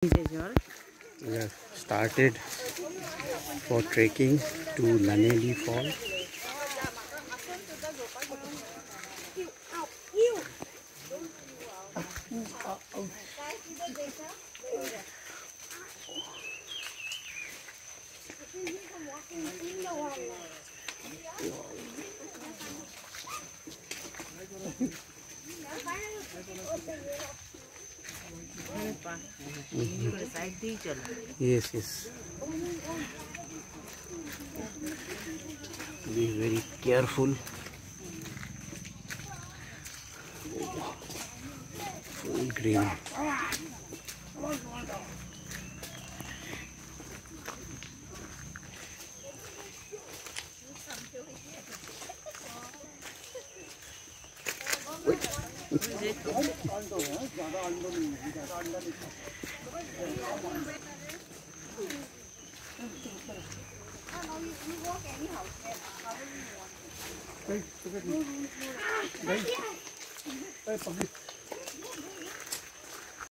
We have started for trekking to Laneli Fall. Yes, yes. Be very careful. Full green.